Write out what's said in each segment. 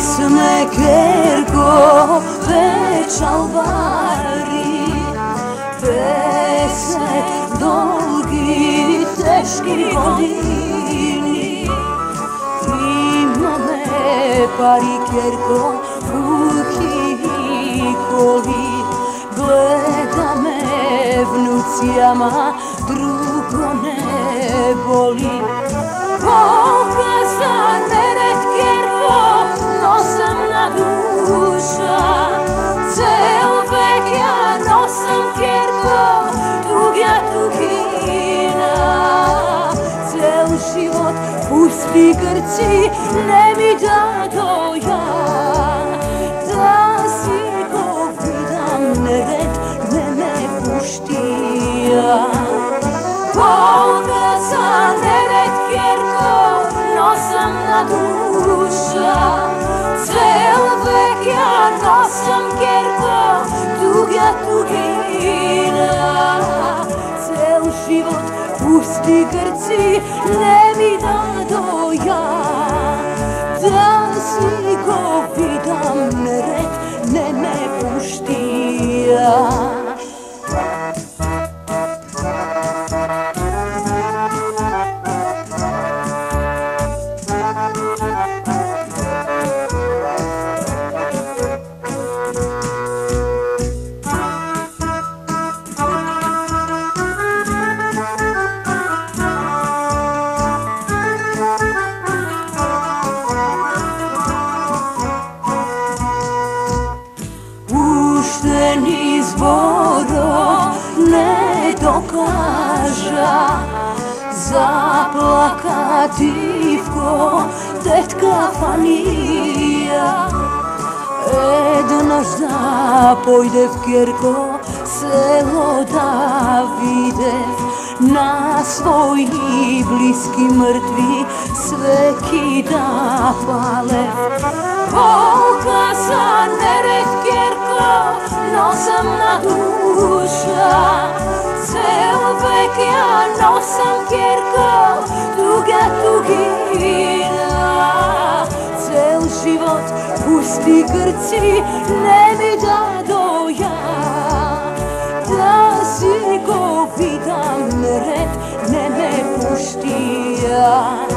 sme kerko večalvari, peset dolgi teški godini. Imame pari kerko puki koli, gleda me vnucijama, drugo ne boli. Pokaza neret kerko, nosam na duša, cel vek ja nosam kerko, tuga tugina. Cel život pusti grci, ne mi dado ja, da si go vidam neret, ne me puštija. Pokaza neret kerko, nosam na duša, cel vek ja nosam kerko, tuga tugina. Cel život pusti grci, ne mi dado ja, da si go vidam neret, ne me puštija. Izboro ne dokaža, zaplakativko tetka Fanija. Еднаш да пойде в керко, село да видев, на свои близки мъртви свеки да палев. Pokaza neret kerko, nosam na duša, cel vek ja nosam kerko, tuga tugina. Cel život pusti grci, ne mi dado ja, da si go vidam neret, ne me puštija.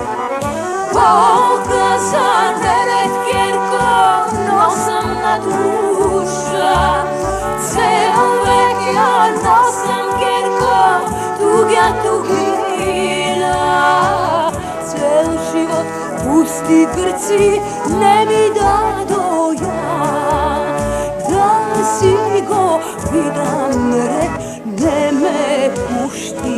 Pokaza neret kerko, nosam na duša, cel vek ja nosam kerko, tuga tugina. Cel život pusti grci, ne mi dado ja, da si go vidam neret, ne me pušti.